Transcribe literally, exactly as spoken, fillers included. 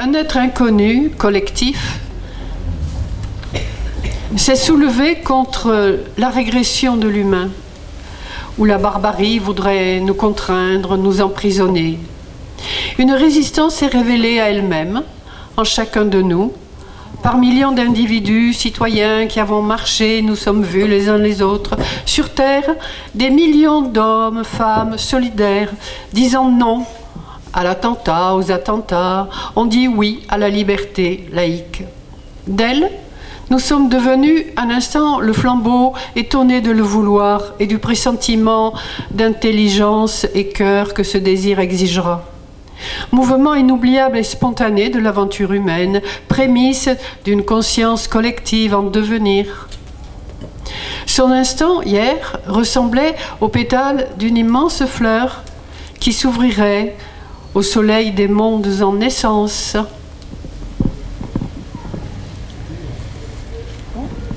Un être inconnu, collectif, s'est soulevé contre la régression de l'humain, où la barbarie voudrait nous contraindre, nous emprisonner. Une résistance s'est révélée à elle-même, en chacun de nous, par millions d'individus, citoyens qui avons marché, nous sommes vus les uns les autres, sur Terre, des millions d'hommes, femmes, solidaires, disant non à l'attentat, aux attentats, on dit oui à la liberté laïque. D'elle, nous sommes devenus un instant le flambeau étonné de le vouloir et du pressentiment d'intelligence et cœur que ce désir exigera. Mouvement inoubliable et spontané de l'aventure humaine, prémisse d'une conscience collective en devenir. Son instant, hier, ressemblait aux pétales d'une immense fleur qui s'ouvrirait au soleil des mondes en naissance.